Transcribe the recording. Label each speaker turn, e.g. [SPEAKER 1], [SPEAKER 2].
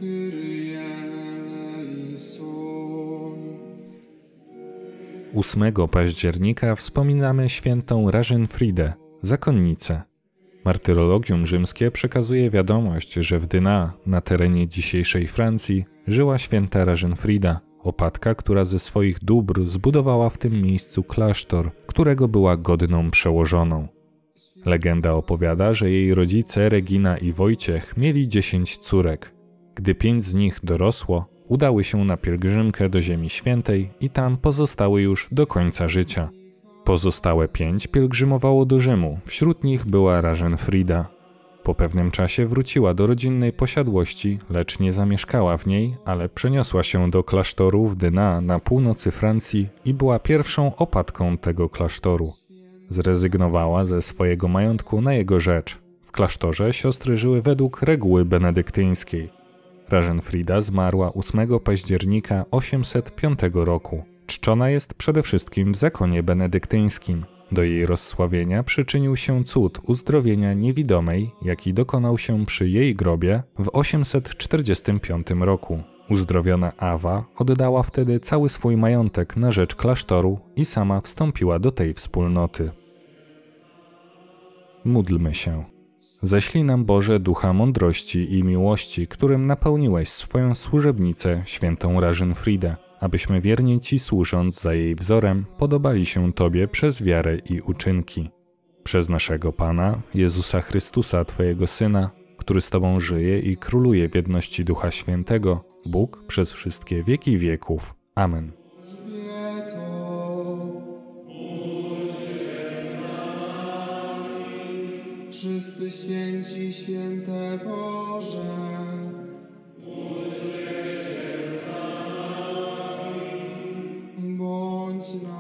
[SPEAKER 1] Ósmego października wspominamy świętą Rażynfridę, zakonnicę. Martyrologium rzymskie przekazuje wiadomość, że w Dyna, na terenie dzisiejszej Francji, żyła święta Rażynfrida, opatka, która ze swoich dóbr zbudowała w tym miejscu klasztor, którego była godną przełożoną. Legenda opowiada, że jej rodzice Regina i Wojciech mieli 10 córek. Gdy 5 z nich dorosło, udały się na pielgrzymkę do Ziemi Świętej i tam pozostały już do końca życia. Pozostałe 5 pielgrzymowało do Rzymu, wśród nich była Rażynfrida. Po pewnym czasie wróciła do rodzinnej posiadłości, lecz nie zamieszkała w niej, ale przeniosła się do klasztoru w Dyna na północy Francji i była pierwszą opatką tego klasztoru. Zrezygnowała ze swojego majątku na jego rzecz. W klasztorze siostry żyły według reguły benedyktyńskiej. Rażynfrida zmarła 8 października 805 roku. Czczona jest przede wszystkim w zakonie benedyktyńskim. Do jej rozsławienia przyczynił się cud uzdrowienia niewidomej, jaki dokonał się przy jej grobie w 845 roku. Uzdrowiona Awa oddała wtedy cały swój majątek na rzecz klasztoru i sama wstąpiła do tej wspólnoty. Módlmy się. Ześlij nam, Boże, ducha mądrości i miłości, którym napełniłeś swoją służebnicę, świętą Rażynfridę, abyśmy wiernie Ci służąc za jej wzorem, podobali się Tobie przez wiarę i uczynki. Przez naszego Pana, Jezusa Chrystusa, Twojego Syna, który z Tobą żyje i króluje w jedności Ducha Świętego, Bóg przez wszystkie wieki wieków. Amen.
[SPEAKER 2] Wszyscy święci, święte Boże, bądź